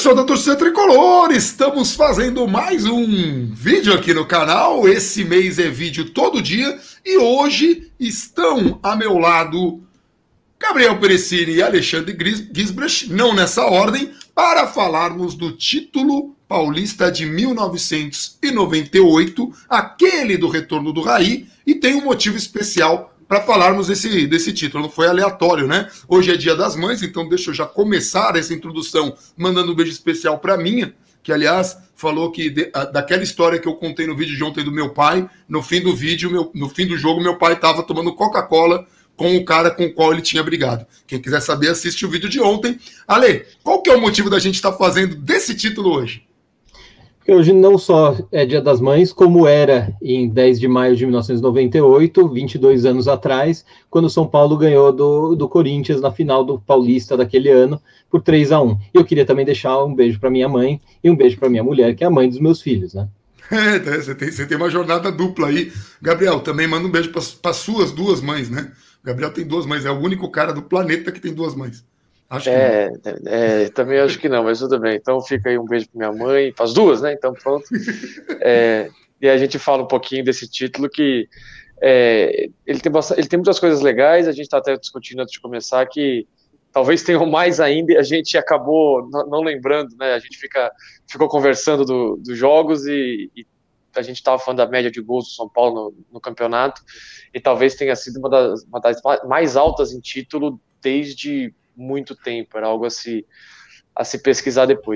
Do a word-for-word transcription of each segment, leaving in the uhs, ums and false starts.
Pessoal da torcida tricolor, estamos fazendo mais um vídeo aqui no canal. Esse mês é vídeo todo dia e hoje estão a meu lado Gabriel Perecini e Alexandre Gisbrecht, não nessa ordem, para falarmos do título paulista de mil novecentos e noventa e oito, aquele do retorno do Raí, e tem um motivo especial para falarmos desse, desse título. Não foi aleatório, né? Hoje é Dia das Mães, então deixa eu já começar essa introdução mandando um beijo especial para minha, que aliás falou que de, a, daquela história que eu contei no vídeo de ontem do meu pai, no fim do vídeo, meu, no fim do jogo, meu pai estava tomando Coca-Cola com o cara com o qual ele tinha brigado. Quem quiser saber, assiste o vídeo de ontem. Ale, qual que é o motivo da gente estar fazendo desse título hoje? Porque hoje não só é Dia das Mães, como era em dez de maio de mil novecentos e noventa e oito, vinte e dois anos atrás, quando o São Paulo ganhou do, do Corinthians na final do Paulista daquele ano, por três a um. E eu queria também deixar um beijo para minha mãe e um beijo para minha mulher, que é a mãe dos meus filhos, né? É, você tem, você tem uma jornada dupla aí. Gabriel, também manda um beijo para suas duas mães, né? O Gabriel tem duas mães, é o único cara do planeta que tem duas mães. Acho que é, é, também acho que não, mas tudo bem. Então fica aí um beijo para minha mãe, para as duas, né? Então pronto. É, e a gente fala um pouquinho desse título que é, ele, tem bastante, ele tem muitas coisas legais. A gente está até discutindo antes de começar que talvez tenham mais ainda. E a gente acabou não, não lembrando, né? A gente fica, ficou conversando do, dos jogos e, e a gente estava falando da média de gols do São Paulo no, no campeonato e talvez tenha sido uma das, uma das mais altas em título desde muito tempo, era algo a se, a se pesquisar depois.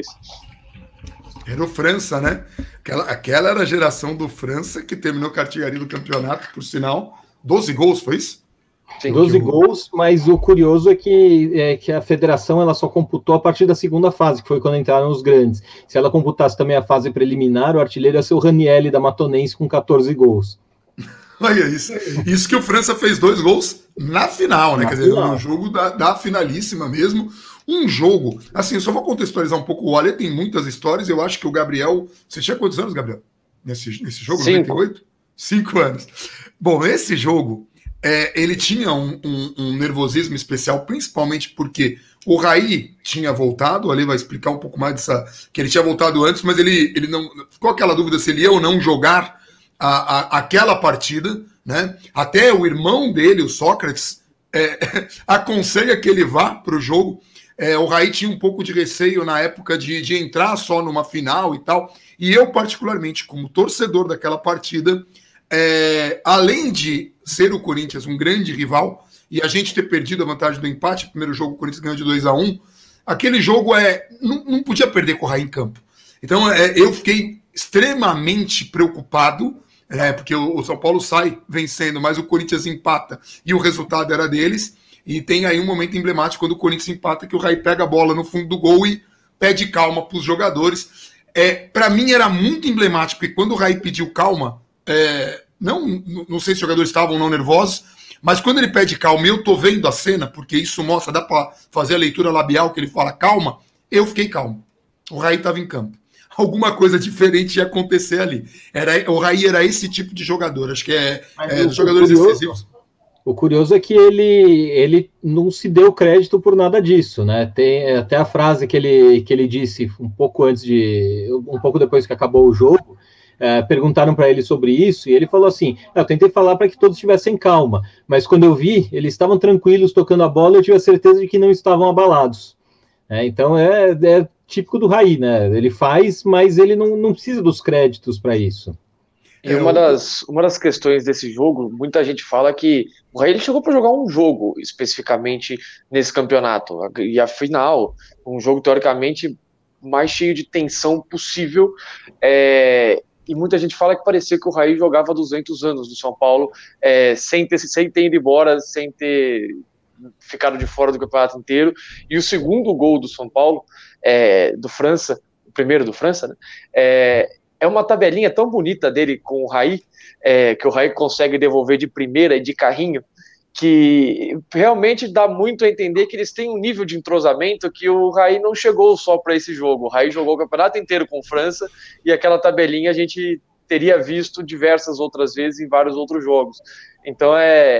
Era o França, né? Aquela, aquela era a geração do França que terminou a artilharia do campeonato, por sinal, doze gols, foi isso? Sim, doze gols, mas o curioso é que, é que a federação ela só computou a partir da segunda fase, que foi quando entraram os grandes. Se ela computasse também a fase preliminar, o artilheiro ia ser o Ranieri da Matonense com catorze gols. Olha isso. Isso que o França fez dois gols na final, né? Na Quer dizer, final. no jogo da, da finalíssima mesmo. Um jogo, assim, só vou contextualizar um pouco. O Ale tem muitas histórias. Eu acho que o Gabriel. Você tinha quantos anos, Gabriel? Nesse, nesse jogo, Cinco. noventa e oito? Cinco anos. Bom, esse jogo, é, ele tinha um, um, um nervosismo especial, principalmente porque o Raí tinha voltado. O Ale vai explicar um pouco mais dessa. Que ele tinha voltado antes, mas ele, ele não. Ficou aquela dúvida se ele ia ou não jogar A, a, aquela partida, né? Até o irmão dele, o Sócrates, é, aconselha que ele vá para o jogo. É, o Raí tinha um pouco de receio na época de, de entrar só numa final e tal. E eu, particularmente, como torcedor daquela partida, é, além de ser o Corinthians um grande rival e a gente ter perdido a vantagem do empate, o primeiro jogo o Corinthians ganhou de dois a um, aquele jogo é, não, não podia perder com o Raí em campo. Então é, eu fiquei extremamente preocupado. É, porque o São Paulo sai vencendo, mas o Corinthians empata e o resultado era deles. E tem aí um momento emblemático quando o Corinthians empata, que o Raí pega a bola no fundo do gol e pede calma para os jogadores. É, para mim era muito emblemático, porque quando o Raí pediu calma, é, não, não sei se os jogadores estavam ou não nervosos, mas quando ele pede calma, eu tô vendo a cena, porque isso mostra, dá para fazer a leitura labial que ele fala calma, eu fiquei calmo. O Raí estava em campo. Alguma coisa diferente ia acontecer ali. Era, o Raí era esse tipo de jogador, acho que é, é dos jogadores curioso, decisivos. O curioso é que ele, ele não se deu crédito por nada disso, né? Tem até a frase que ele, que ele disse um pouco antes de, um pouco depois que acabou o jogo, é, perguntaram para ele sobre isso, e ele falou assim: eu tentei falar para que todos tivessem calma, mas quando eu vi, eles estavam tranquilos tocando a bola, eu tive a certeza de que não estavam abalados. É, então é, é típico do Raí, né? Ele faz, mas ele não, não precisa dos créditos para isso. E uma das, uma das questões desse jogo, muita gente fala que o Raí ele chegou para jogar um jogo especificamente nesse campeonato. E a final, um jogo teoricamente mais cheio de tensão possível. É, e muita gente fala que parecia que o Raí jogava há duzentos anos do São Paulo, é, sem, ter, sem ter ido embora, sem ter ficado de fora do campeonato inteiro. E o segundo gol do São Paulo, é, do França, o primeiro do França, né? É, é uma tabelinha tão bonita dele com o Raí, é, que o Raí consegue devolver de primeira e de carrinho, que realmente dá muito a entender que eles têm um nível de entrosamento que o Raí não chegou só para esse jogo. O Raí jogou o campeonato inteiro com França e aquela tabelinha a gente teria visto diversas outras vezes em vários outros jogos. Então é,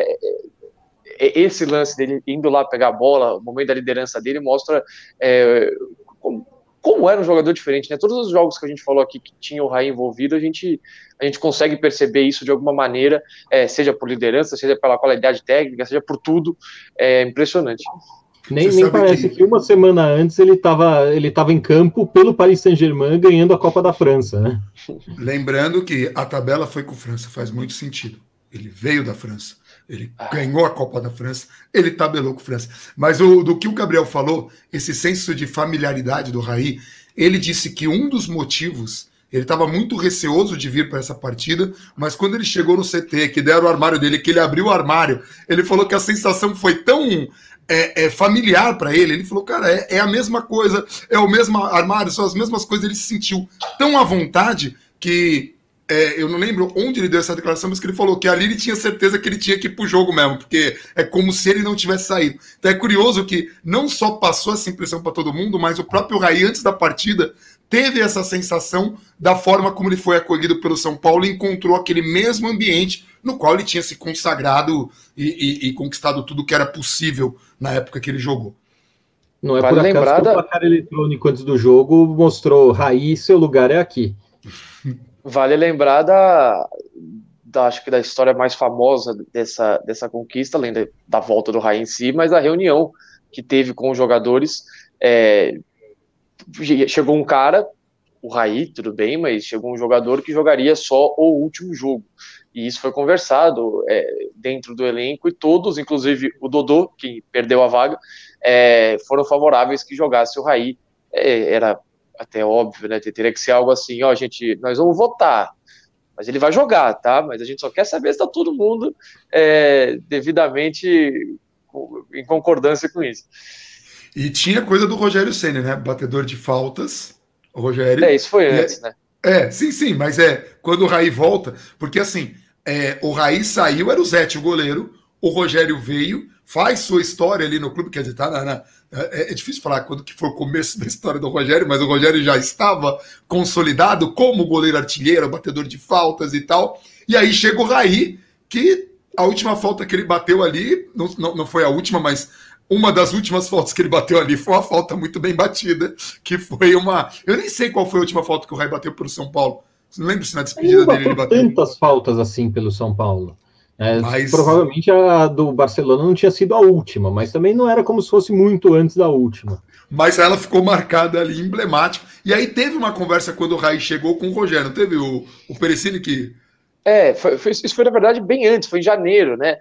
é esse lance dele indo lá pegar a bola, o momento da liderança dele mostra é, como, como era um jogador diferente, né? Todos os jogos que a gente falou aqui que tinha o Raí envolvido, a gente, a gente consegue perceber isso de alguma maneira, é, seja por liderança, seja pela qualidade técnica, seja por tudo, é impressionante. Nem, nem parece que... que uma semana antes ele estava ele tava em campo pelo Paris Saint-Germain ganhando a Copa da França, né? Lembrando que a tabela foi com a França, faz muito sentido. Ele veio da França, ele ah. ganhou a Copa da França, ele tabelou com a França. Mas o, do que o Gabriel falou, esse senso de familiaridade do Raí, ele disse que um dos motivos, ele estava muito receoso de vir para essa partida, mas quando ele chegou no C T, que deram o armário dele, que ele abriu o armário, ele falou que a sensação foi tão... É, é familiar para ele, ele falou, cara, é, é a mesma coisa, é o mesmo armário, são as mesmas coisas, ele se sentiu tão à vontade que, é, eu não lembro onde ele deu essa declaração, mas que ele falou que ali ele tinha certeza que ele tinha que ir pro jogo mesmo, porque é como se ele não tivesse saído. Então é curioso que não só passou essa impressão para todo mundo, mas o próprio Raí, antes da partida, teve essa sensação da forma como ele foi acolhido pelo São Paulo e encontrou aquele mesmo ambiente no qual ele tinha se consagrado e, e, e conquistado tudo que era possível na época que ele jogou. Não é vale por acaso lembrar que o placar eletrônico antes do jogo mostrou Raí, seu lugar é aqui. Vale lembrar da, da acho que da história mais famosa dessa, dessa conquista, além da, da volta do Raí em si, mas a reunião que teve com os jogadores. É, chegou um cara, o Raí, tudo bem, mas chegou um jogador que jogaria só o último jogo. E isso foi conversado é, dentro do elenco, e todos, inclusive o Dodô, que perdeu a vaga, é, foram favoráveis que jogasse o Raí. É, era até óbvio, né? Teria que ser algo assim, ó, gente, nós vamos votar, mas ele vai jogar, tá? Mas a gente só quer saber se tá todo mundo é, devidamente em concordância com isso. E tinha coisa do Rogério Ceni, né? Batedor de faltas, o Rogério. É, isso foi antes, é, né? É, sim, sim, mas é quando o Raí volta, porque assim, é, o Raí saiu, era o Zete, o goleiro, o Rogério veio, faz sua história ali no clube, quer dizer, tá na, na, é, é difícil falar quando que foi o começo da história do Rogério, mas o Rogério já estava consolidado como goleiro artilheiro, batedor de faltas e tal, e aí chega o Raí, que a última falta que ele bateu ali, não, não, não foi a última, mas uma das últimas faltas que ele bateu ali foi uma falta muito bem batida, que foi uma... Eu nem sei qual foi a última falta que o Raí bateu pelo São Paulo. Não lembro se na despedida dele ele bateu. Tantas faltas assim pelo São Paulo. É, mas... Provavelmente a do Barcelona não tinha sido a última, mas também não era como se fosse muito antes da última. Mas ela ficou marcada ali, emblemática. E aí teve uma conversa quando o Raí chegou com o Rogério. Não teve o, o Perecini que... É, foi, foi, isso foi na verdade bem antes, foi em janeiro, né?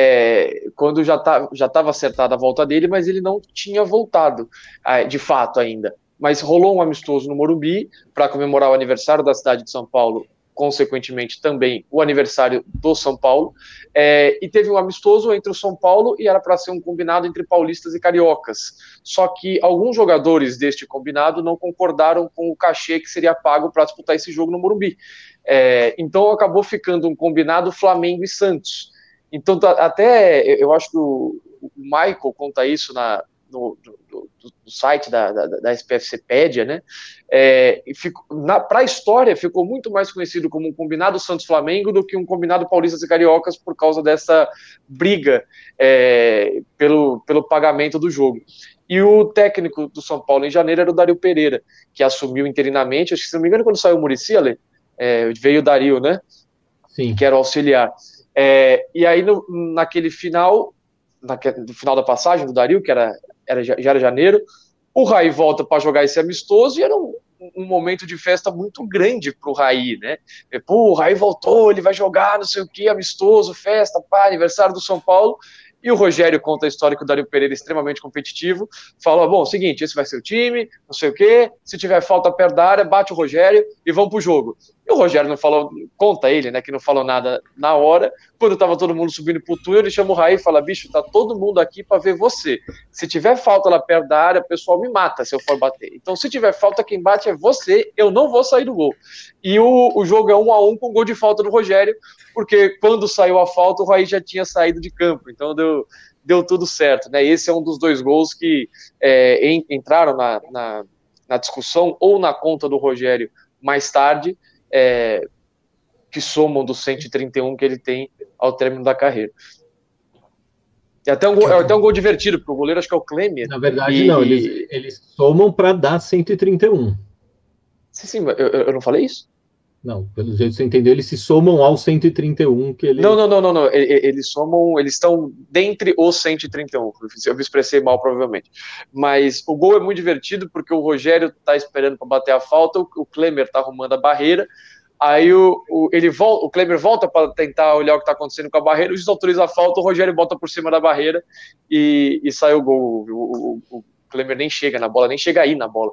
É, quando já tá, já estava acertada a volta dele, mas ele não tinha voltado, de fato ainda. Mas rolou um amistoso no Morumbi para comemorar o aniversário da cidade de São Paulo, consequentemente também o aniversário do São Paulo, é, e teve um amistoso entre o São Paulo e era para ser um combinado entre paulistas e cariocas. Só que alguns jogadores deste combinado não concordaram com o cachê que seria pago para disputar esse jogo no Morumbi. É, então acabou ficando um combinado Flamengo e Santos. Então até eu acho que o, o Michael conta isso na, no, no, no site da, da, da S P F C Pédia, né? É, para a história ficou muito mais conhecido como um combinado Santos-Flamengo do que um combinado Paulistas e Cariocas por causa dessa briga é, pelo, pelo pagamento do jogo. E o técnico do São Paulo em janeiro era o Dario Pereira, que assumiu interinamente, acho que se não me engano quando saiu o Muricy, Ale, É, veio o Dario, né? Sim. Que era o auxiliar. É, e aí, no, naquele final, naquele, no final da passagem do Dario, que era, era, já era janeiro, o Raí volta para jogar esse amistoso e era um, um momento de festa muito grande para o Raí, né? E, pô, o Raí voltou, ele vai jogar, não sei o que, amistoso, festa, pá, aniversário do São Paulo. E o Rogério conta a história que o Dario Pereira é extremamente competitivo, fala, bom, seguinte, esse vai ser o time, não sei o quê, se tiver falta perto da área, bate o Rogério e vamos pro jogo. E o Rogério não falou, conta ele, né, que não falou nada na hora. Quando tava todo mundo subindo pro túnel, ele chama o Raí e fala, bicho, tá todo mundo aqui para ver você. Se tiver falta lá perto da área, o pessoal me mata se eu for bater. Então, se tiver falta, quem bate é você, eu não vou sair do gol. E o, o jogo é um a um com gol de falta do Rogério, porque quando saiu a falta, o Raí já tinha saído de campo. Então, deu, deu tudo certo, né? Esse é um dos dois gols que é, em, entraram na, na, na discussão ou na conta do Rogério mais tarde, É, que somam dos cento e trinta e um que ele tem ao término da carreira. É até um gol, é até um gol divertido, porque o goleiro acho que é o Klemer. Na verdade, e... não, eles, eles somam para dar cento e trinta e um. Sim, sim, eu, eu não falei isso? Não, pelo jeito que você entendeu, eles se somam ao cento e trinta e um que ele... Não, não, não, não, não. Eles somam, eles estão dentre os cento e trinta e um. Eu me expressei mal, provavelmente. Mas o gol é muito divertido, porque o Rogério tá esperando para bater a falta, o Klemer tá arrumando a barreira, aí o, o, ele volta, o Klemer volta para tentar olhar o que está acontecendo com a barreira, o juiz autoriza a falta, o Rogério bota por cima da barreira e, e sai o gol. O, o, o Klemer nem chega na bola, nem chega aí na bola.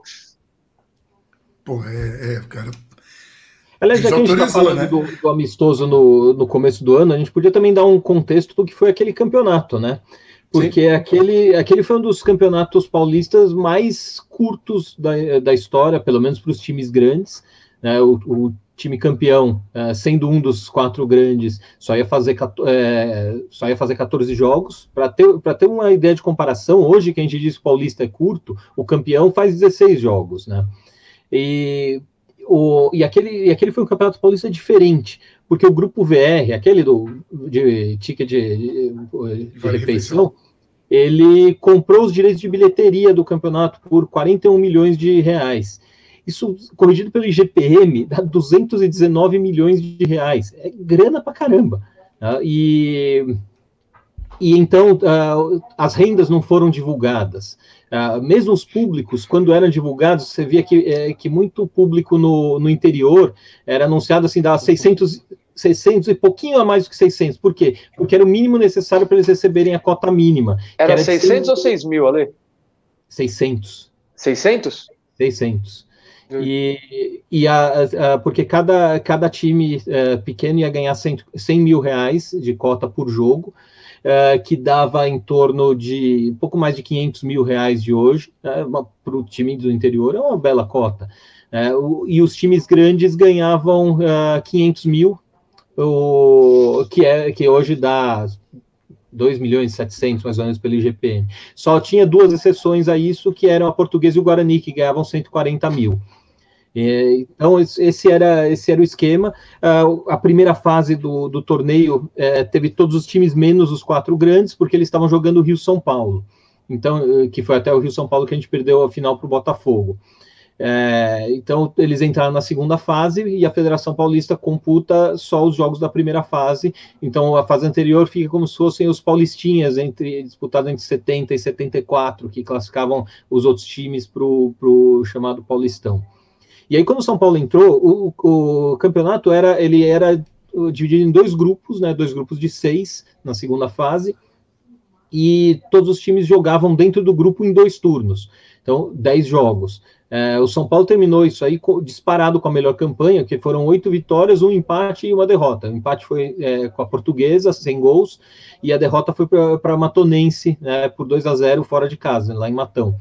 Pô, é, é cara... Aliás, já que a gente está falando, né, do, do amistoso no, no começo do ano, a gente podia também dar um contexto do que foi aquele campeonato, né? Porque aquele, aquele foi um dos campeonatos paulistas mais curtos da, da história, pelo menos para os times grandes, né? O, o time campeão, uh, sendo um dos quatro grandes, só ia fazer, é, só ia fazer quatorze jogos. Para ter, para ter uma ideia de comparação, hoje que a gente diz que o paulista é curto, o campeão faz dezesseis jogos, né? E... O, e, aquele, e aquele foi um campeonato paulista diferente, porque o grupo V R, aquele do, de ticket de, de, de refeição, ele comprou os direitos de bilheteria do campeonato por quarenta e um milhões de reais. Isso, corrigido pelo I G P M, dá duzentos e dezenove milhões de reais. É grana pra caramba. Tá? E, e então uh, as rendas não foram divulgadas. Uh, mesmo os públicos, quando eram divulgados, você via que, é, que muito público no, no interior era anunciado assim, dava seiscentos, seiscentos e pouquinho a mais do que seiscentos. Por quê? Porque era o mínimo necessário para eles receberem a cota mínima. Era, era seiscentos cem... ou seis mil, Ale? seiscentos. seiscentos? seiscentos. Hum. E, e a, a, porque cada, cada time uh, pequeno ia ganhar cem, cem mil reais de cota por jogo. Uh, que dava em torno de um pouco mais de quinhentos mil reais de hoje, uh, para o time do interior é uma bela cota. Uh, o, e os times grandes ganhavam uh, quinhentos mil, o, que, é, que hoje dá dois milhões e setecentos, mais ou menos, pelo I G P M. Só tinha duas exceções a isso, que eram a Portuguesa e o Guarani, que ganhavam cento e quarenta mil. Então, esse era, esse era o esquema. Uh, a primeira fase do, do torneio uh, teve todos os times menos os quatro grandes, porque eles estavam jogando o Rio-São Paulo. Então, uh, que foi até o Rio-São Paulo que a gente perdeu a final para o Botafogo. Uh, então, eles entraram na segunda fase e a Federação Paulista computa só os jogos da primeira fase. Então, a fase anterior fica como se fossem os paulistinhas, entre, disputados entre setenta e setenta e quatro, que classificavam os outros times para o chamado Paulistão. E aí, quando o São Paulo entrou, o, o campeonato era, ele era dividido em dois grupos, né, dois grupos de seis na segunda fase, e todos os times jogavam dentro do grupo em dois turnos, então dez jogos. É, o São Paulo terminou isso aí disparado com a melhor campanha, que foram oito vitórias, um empate e uma derrota. O empate foi é, com a Portuguesa, sem gols, e a derrota foi para a Matonense, né, por dois a zero fora de casa, lá em Matão.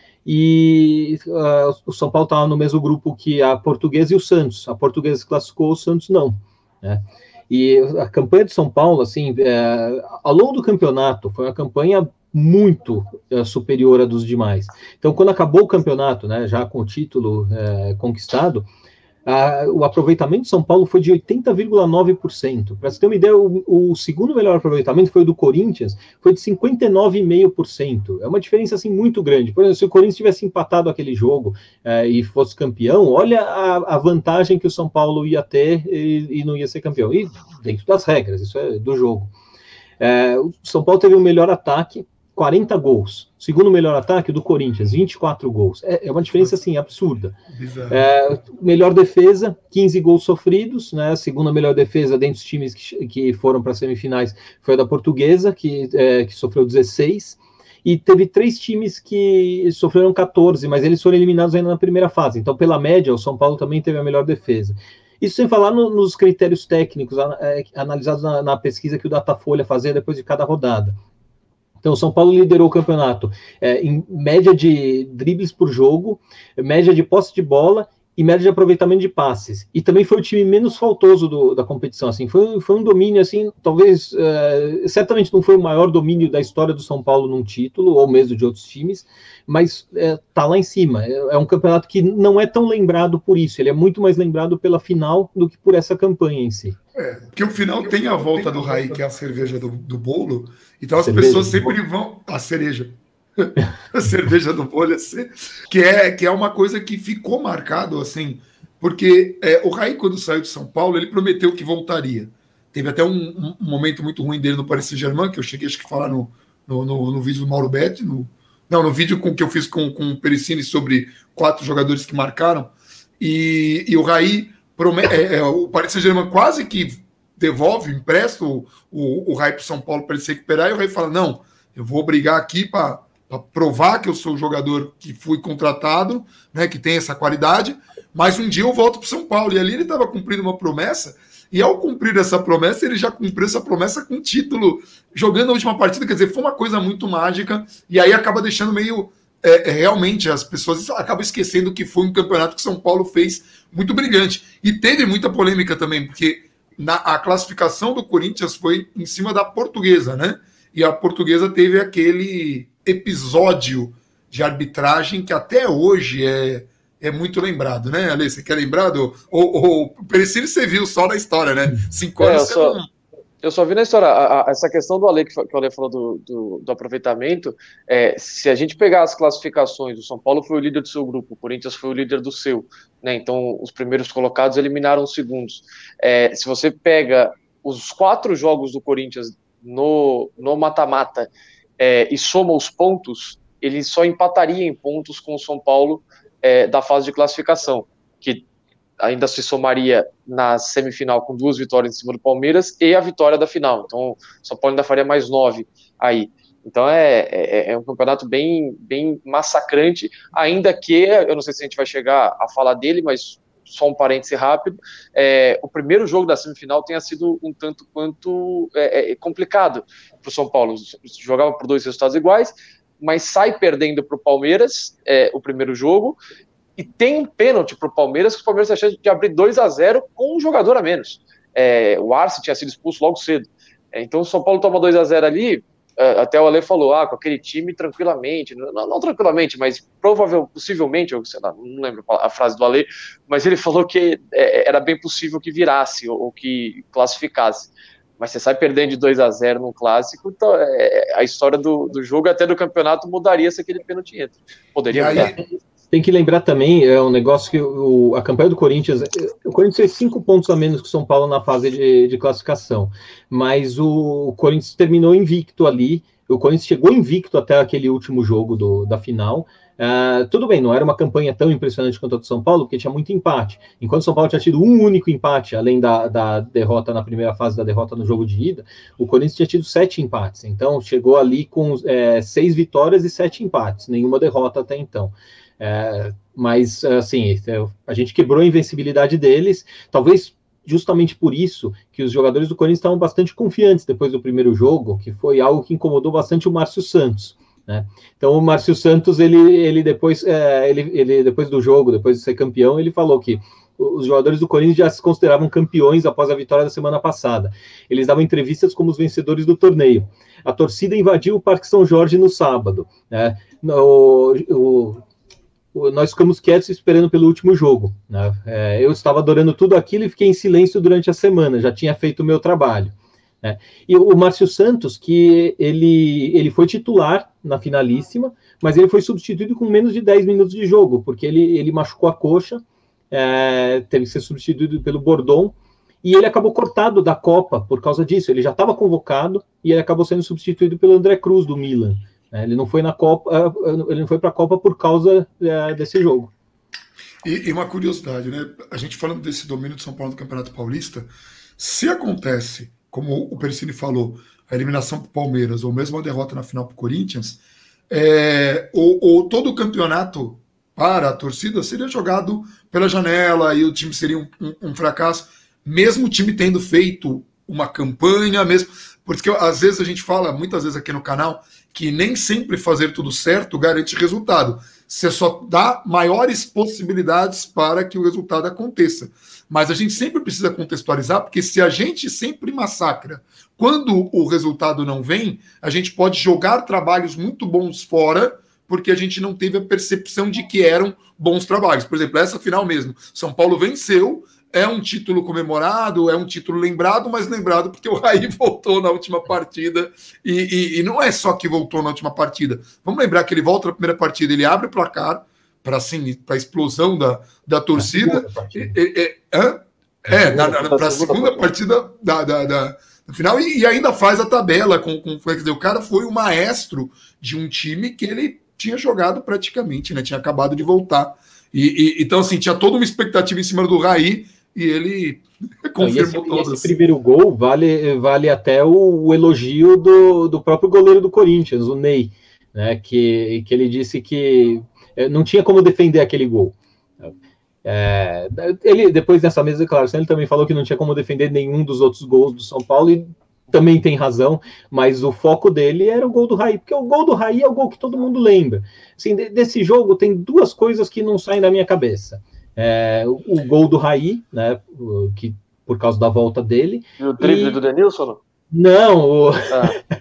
E uh, o São Paulo estava no mesmo grupo que a Portuguesa e o Santos. A Portuguesa se classificou, o Santos não, né? E a campanha de São Paulo, assim, é, ao longo do campeonato, foi uma campanha muito é, superior à dos demais. Então, quando acabou o campeonato, né, já com o título é, conquistado, a, o aproveitamento de São Paulo foi de oitenta vírgula nove por cento. Para você ter uma ideia, o, o segundo melhor aproveitamento foi o do Corinthians, foi de cinquenta e nove vírgula cinco por cento. É uma diferença assim muito grande. Por exemplo, se o Corinthians tivesse empatado aquele jogo é, e fosse campeão, olha a, a vantagem que o São Paulo ia ter e, e não ia ser campeão. E dentro das regras, isso é do jogo. É, o São Paulo teve o melhor ataque, quarenta gols. Segundo melhor ataque, do Corinthians, vinte e quatro gols. É, é uma diferença, assim, absurda. É, melhor defesa, quinze gols sofridos, né? A segunda melhor defesa dentre os times que, que foram para as semifinais foi a da Portuguesa, que, é, que sofreu dezesseis. E teve três times que sofreram quatorze, mas eles foram eliminados ainda na primeira fase. Então, pela média, o São Paulo também teve a melhor defesa. Isso sem falar no, nos critérios técnicos é, analisados na, na pesquisa que o Datafolha fazia depois de cada rodada. Então, o São Paulo liderou o campeonato é, em média de dribles por jogo, média de posse de bola e média de aproveitamento de passes. E também foi o time menos faltoso do, da competição. Assim, foi, foi um domínio, assim, talvez, uh, certamente não foi o maior domínio da história do São Paulo num título, ou mesmo de outros times, mas uh, tá lá em cima. É, é um campeonato que não é tão lembrado por isso, ele é muito mais lembrado pela final do que por essa campanha em si. É, porque o final tem a volta do Raí, que é a cerveja do, do bolo, então as cerveja pessoas sempre vão... A cereja. A cerveja do bolo, assim, que é, que é uma coisa que ficou marcado, assim, porque é, o Raí, quando saiu de São Paulo, ele prometeu que voltaria. Teve até um, um, um momento muito ruim dele no Paris Saint-Germain, que eu cheguei acho que falar no, no, no, no vídeo do Mauro Betti, no, não, no vídeo com, que eu fiz com, com o Pericini sobre quatro jogadores que marcaram, e, e o Raí, promete, é, é, o Paris Saint-Germain quase que devolve, empresta o, o, o Raí para o São Paulo para ele se recuperar, e o Raí fala, não, eu vou brigar aqui para para provar que eu sou o jogador que fui contratado, né, que tem essa qualidade, mas um dia eu volto para o São Paulo. E ali ele estava cumprindo uma promessa, e ao cumprir essa promessa, ele já cumpriu essa promessa com título, jogando a última partida, quer dizer, foi uma coisa muito mágica, e aí acaba deixando meio... É, é, realmente, as pessoas acabam esquecendo que foi um campeonato que São Paulo fez muito brilhante. E teve muita polêmica também, porque na, a classificação do Corinthians foi em cima da Portuguesa, né? E a Portuguesa teve aquele episódio de arbitragem que até hoje é, é muito lembrado, né, Ale? Você quer lembrado? O, o Pericini você viu só na história, né? Cinco é, anos eu, você só, não... eu só vi na história a, a, essa questão do Ale, que, que o Ale falou do, do, do aproveitamento. É, se a gente pegar as classificações, o São Paulo foi o líder do seu grupo, o Corinthians foi o líder do seu, né? Então os primeiros colocados eliminaram os segundos. É, se você pega os quatro jogos do Corinthians no no mata-mata, É, e soma os pontos, ele só empataria em pontos com o São Paulo é, da fase de classificação, que ainda se somaria na semifinal com duas vitórias em cima do Palmeiras e a vitória da final. Então, o São Paulo ainda faria mais nove aí. Então, é, é, é um campeonato bem, bem massacrante, ainda que, eu não sei se a gente vai chegar a falar dele, mas só um parêntese rápido, é, o primeiro jogo da semifinal tenha sido um tanto quanto é, é, complicado para o São Paulo. Jogava por dois resultados iguais, mas sai perdendo para o Palmeiras é, o primeiro jogo, e tem um pênalti para o Palmeiras, que o Palmeiras tem a chance de abrir dois a zero com um jogador a menos. É, o Arce tinha sido expulso logo cedo. É, então o São Paulo toma dois a zero ali, até o Ale falou, ah, com aquele time tranquilamente, não, não tranquilamente, mas provavelmente, possivelmente, eu sei lá, não lembro a frase do Ale, mas ele falou que é, era bem possível que virasse ou, ou que classificasse. Mas você sai perdendo de dois a zero num clássico, então é, a história do, do jogo, até do campeonato, mudaria se aquele pênalti entra. Poderia e mudar. Aí... Tem que lembrar também, é um negócio que o, a campanha do Corinthians, o Corinthians fez cinco pontos a menos que o São Paulo na fase de, de classificação, mas o, o Corinthians terminou invicto ali, o Corinthians chegou invicto até aquele último jogo do, da final. Uh, tudo bem, não era uma campanha tão impressionante quanto a do São Paulo, porque tinha muito empate. Enquanto o São Paulo tinha tido um único empate, além da, da derrota na primeira fase, da derrota no jogo de ida, o Corinthians tinha tido sete empates. Então, chegou ali com é, seis vitórias e sete empates, nenhuma derrota até então. É, mas, assim, a gente quebrou a invencibilidade deles, talvez justamente por isso que os jogadores do Corinthians estavam bastante confiantes depois do primeiro jogo, que foi algo que incomodou bastante o Márcio Santos, né? Então o Márcio Santos, ele, ele, depois, é, ele, ele depois do jogo, depois de ser campeão, ele falou que os jogadores do Corinthians já se consideravam campeões após a vitória da semana passada. Eles davam entrevistas como os vencedores do torneio. A torcida invadiu o Parque São Jorge no sábado, né? O, o, nós ficamos quietos esperando pelo último jogo, né? É, eu estava adorando tudo aquilo e fiquei em silêncio durante a semana, já tinha feito o meu trabalho, né? E o Márcio Santos, que ele, ele foi titular na finalíssima, mas ele foi substituído com menos de dez minutos de jogo, porque ele, ele machucou a coxa, é, teve que ser substituído pelo Bordon, e ele acabou cortado da Copa por causa disso. Ele já estava convocado e ele acabou sendo substituído pelo André Cruz, do Milan. Ele não foi na Copa, ele não foi para a Copa por causa é, desse jogo. E, e uma curiosidade, né? A gente falando desse domínio de São Paulo no Campeonato Paulista, se acontece, como o Pericini falou, a eliminação para o Palmeiras ou mesmo a derrota na final para o Corinthians, é, ou, ou todo o campeonato para a torcida seria jogado pela janela e o time seria um, um, um fracasso, mesmo o time tendo feito uma campanha, mesmo. Porque às vezes a gente fala, muitas vezes aqui no canal, que nem sempre fazer tudo certo garante resultado. você só dá maiores possibilidades para que o resultado aconteça. Mas a gente sempre precisa contextualizar, porque se a gente sempre massacra quando o resultado não vem, a gente pode jogar trabalhos muito bons fora, porque a gente não teve a percepção de que eram bons trabalhos. Por exemplo, essa final mesmo, São Paulo venceu, é um título comemorado, é um título lembrado, mas lembrado porque o Raí voltou na última partida, e, e, e não é só que voltou na última partida. Vamos lembrar que ele volta na primeira partida, ele abre o placar, para assim, a explosão da, da torcida. É, é, é, é para a segunda partida da, da, da, da final, e, e ainda faz a tabela. Com, com, quer dizer, o cara foi o maestro de um time que ele tinha jogado praticamente, né? Tinha acabado de voltar. E, e, então, assim, tinha toda uma expectativa em cima do Raí, e ele confirmou todas. Esse, esse primeiro gol vale, vale até o, o elogio do, do próprio goleiro do Corinthians, o Ney, né? Que, que ele disse que não tinha como defender aquele gol. É, ele, depois dessa mesma declaração, ele também falou que não tinha como defender nenhum dos outros gols do São Paulo, e também tem razão, mas o foco dele era o gol do Raí, porque o gol do Raí é o gol que todo mundo lembra. Assim, desse jogo tem duas coisas que não saem da minha cabeça. É, o, o gol do Raí, né, que, por causa da volta dele. E o drible e... do Denilson? Não, o... Ah.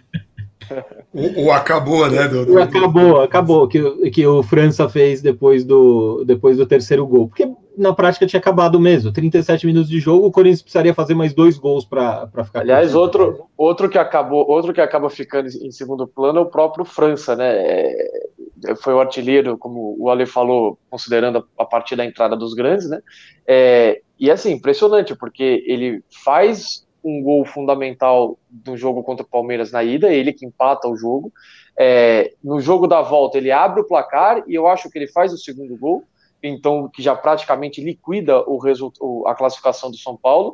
O, o acabou, né? Do, do... O acabou, acabou, que, que o França fez depois do, depois do terceiro gol. Porque na prática tinha acabado mesmo. trinta e sete minutos de jogo, o Corinthians precisaria fazer mais dois gols para ficar. Aliás, outro, outro, que acabou, outro que acaba ficando em segundo plano é o próprio França, né? É, foi o artilheiro, como o Ale falou, considerando a, a partir da entrada dos grandes, né? É, e assim, impressionante, porque ele faz um gol fundamental do jogo contra o Palmeiras na ida, ele que empata o jogo. É, no jogo da volta, ele abre o placar e eu acho que ele faz o segundo gol, então que já praticamente liquida o resultado, a classificação do São Paulo.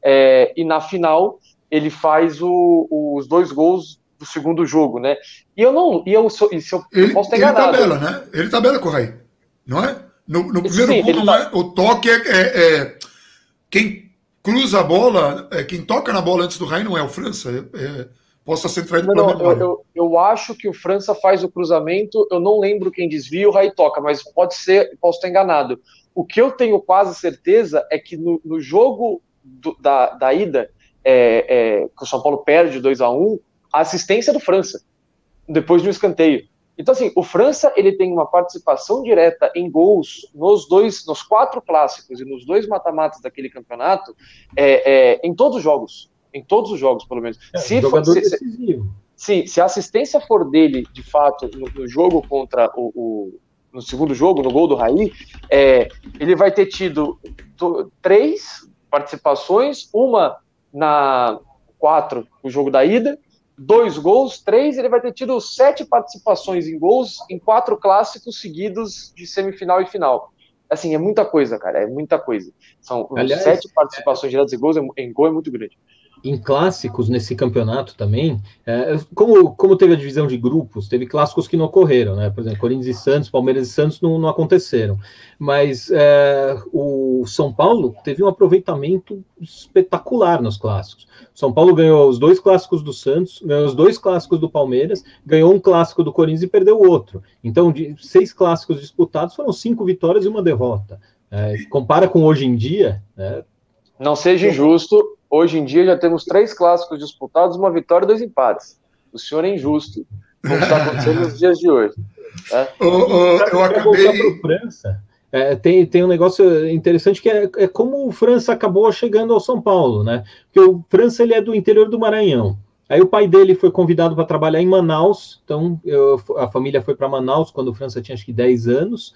É, e na final, ele faz o, os dois gols do segundo jogo, né? E eu não. E eu, e se eu, ele, eu posso ter ele enganado. Tabela, né? Ele tabela com o Raí, não é? No, no primeiro Sim, gol, tá... é, o toque é, é, é. Quem cruza a bola, é, quem toca na bola antes do Raí não é o França. É, é, posso ser traído não, pela não, memória. Eu, eu, eu acho que o França faz o cruzamento, eu não lembro quem desvia, o Raí toca, mas pode ser, posso estar enganado. O que eu tenho quase certeza é que no, no jogo do, da, da ida, é, é, que o São Paulo perde dois a um, a assistência do França, depois de um escanteio. Então, assim, o França, ele tem uma participação direta em gols nos dois, nos quatro clássicos e nos dois mata-matas daquele campeonato, é, é, em todos os jogos, em todos os jogos, pelo menos. É, se, jogador for, se, decisivo. Se, se a assistência for dele, de fato, no, no jogo contra o, o... no segundo jogo, no gol do Raí, é, ele vai ter tido do, três participações, uma na quatro, o jogo da ida, dois gols, três, ele vai ter tido sete participações em gols em quatro clássicos seguidos de semifinal e final. Assim, é muita coisa, cara, é muita coisa. São Aliás, sete participações é... diretas em gols, em gol é muito grande. Em clássicos, nesse campeonato também, é, como, como teve a divisão de grupos, teve clássicos que não ocorreram, né? Por exemplo, Corinthians e Santos, Palmeiras e Santos não, não aconteceram. Mas é, o São Paulo teve um aproveitamento espetacular nos clássicos. São Paulo ganhou os dois clássicos do Santos, ganhou os dois clássicos do Palmeiras, ganhou um clássico do Corinthians e perdeu o outro. Então, de seis clássicos disputados, foram cinco vitórias e uma derrota. É, compara com hoje em dia... É, não seja injusto... Hoje em dia já temos três clássicos disputados, uma vitória e dois empates. O senhor é injusto, como está acontecendo nos dias de hoje. Né? Oh, oh, eu acabei... França, é, tem, tem um negócio interessante que é, é como o França acabou chegando ao São Paulo, né? Porque o França ele é do interior do Maranhão. Aí o pai dele foi convidado para trabalhar em Manaus, então eu, a família foi para Manaus quando o França tinha acho que dez anos,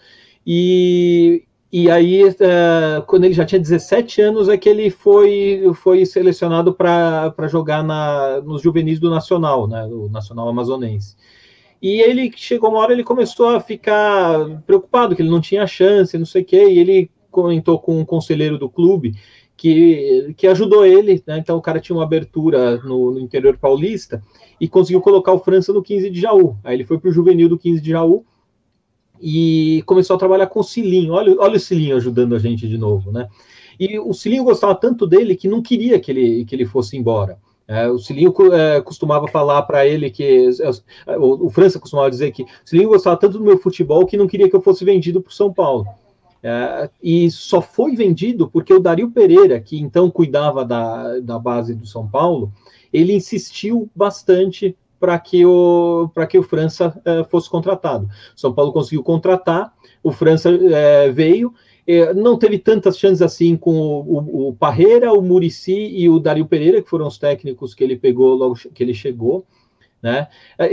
e... E aí, uh, quando ele já tinha dezessete anos, é que ele foi, foi selecionado para jogar na, nos juvenis do Nacional, né, do Nacional Amazonense. E ele chegou uma hora, ele começou a ficar preocupado, que ele não tinha chance, não sei o quê, e ele comentou com um conselheiro do clube que, que ajudou ele, né, então o cara tinha uma abertura no, no interior paulista e conseguiu colocar o França no quinze de Jaú. Aí ele foi para o juvenil do quinze de Jaú, e começou a trabalhar com o Cilinho. Olha, olha o Cilinho ajudando a gente de novo, né? E o Cilinho gostava tanto dele que não queria que ele, que ele fosse embora. É, o Cilinho é, costumava falar para ele que é, o, o França costumava dizer que o Cilinho gostava tanto do meu futebol que não queria que eu fosse vendido para o São Paulo. É, e só foi vendido porque o Dario Pereira, que então cuidava da, da base do São Paulo, ele insistiu bastante para que o para que o França é, fosse contratado. São Paulo conseguiu contratar, o França é, veio. Não teve tantas chances assim com o, o, o Parreira, o Muricy e o Dario Pereira, que foram os técnicos que ele pegou logo que ele chegou, né?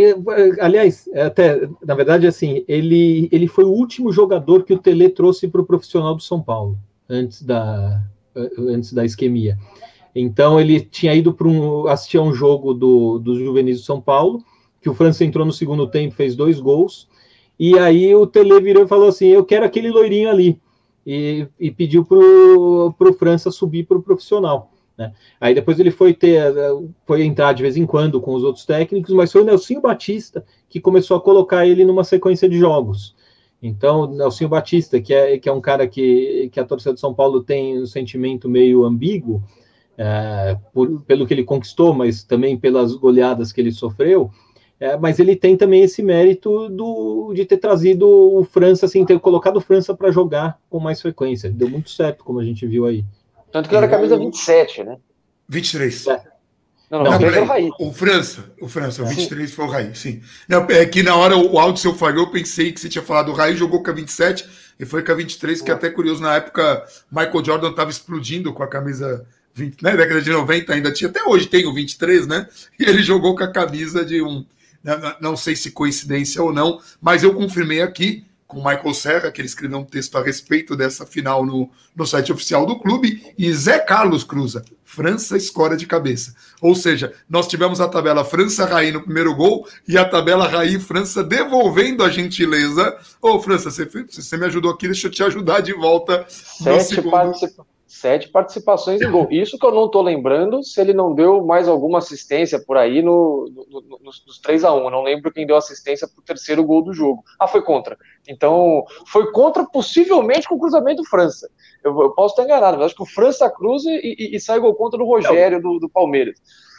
Aliás, até na verdade, assim, ele, ele foi o último jogador que o Tele trouxe para o profissional do São Paulo, antes da, antes da isquemia. Então, ele tinha ido para um, assistir a um jogo do, dos juvenis do São Paulo, que o França entrou no segundo tempo, fez dois gols, e aí o Tele virou e falou assim: eu quero aquele loirinho ali. E, e pediu para o França subir para o profissional, né? Aí depois ele foi ter, foi entrar de vez em quando com os outros técnicos, mas foi o Nelsinho Batista que começou a colocar ele numa sequência de jogos. Então, o Nelsinho Batista, que é, que é um cara que, que a torcida de São Paulo tem um sentimento meio ambíguo, é, por, pelo que ele conquistou, mas também pelas goleadas que ele sofreu. É, mas ele tem também esse mérito do, de ter trazido o França, assim, ter colocado o França para jogar com mais frequência. Deu muito certo, como a gente viu aí. Tanto que ele era camisa vinte e sete, né? vinte e três. É. Não, não, não, não o, Raí. o França, o França, o vinte e três sim. Foi o Raí, sim. Não, é que na hora o áudio seu falhou, eu pensei que você tinha falado o Raí, jogou com a vinte e sete e foi com a vinte e três, que é até curioso, na época Michael Jordan estava explodindo com a camisa vinte, né? Década de noventa ainda tinha, até hoje tem o vinte e três, né? E ele jogou com a camisa de um... Não sei se coincidência ou não, mas eu confirmei aqui com o Michael Serra, que ele escreveu um texto a respeito dessa final no, no site oficial do clube, e Zé Carlos cruza, França escora de cabeça. Ou seja, nós tivemos a tabela França-Raí no primeiro gol e a tabela Raí-França devolvendo a gentileza. Ô, França, você, você me ajudou aqui, deixa eu te ajudar de volta. Sete participantes. Sete participações em gol. Isso que eu não tô lembrando se ele não deu mais alguma assistência por aí no, no, no, nos, nos três a um. Eu não lembro quem deu assistência pro terceiro gol do jogo. Ah, foi contra. Então, foi contra possivelmente com o cruzamento do França. Eu, eu posso estar enganado, mas acho que o França cruza e, e, e sai gol contra do Rogério do, do Palmeiras.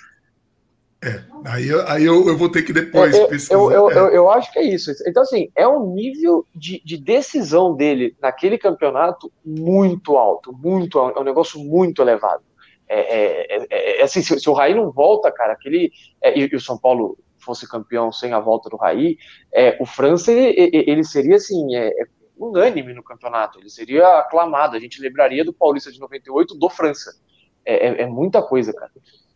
É, aí, aí eu, eu vou ter que depois é, pesquisar. Eu, eu, é. eu, eu acho que é isso. Então, assim, é um nível de, de decisão dele naquele campeonato muito alto, muito alto, é um negócio muito elevado. É, é, é, é assim, se, se o Raí não volta, cara, aquele, é, e, e o São Paulo fosse campeão sem a volta do Raí, é, o França, ele, ele seria, assim, é, é unânime no campeonato, ele seria aclamado, a gente lembraria do Paulista de noventa e oito do França. É, é, é muita coisa, cara.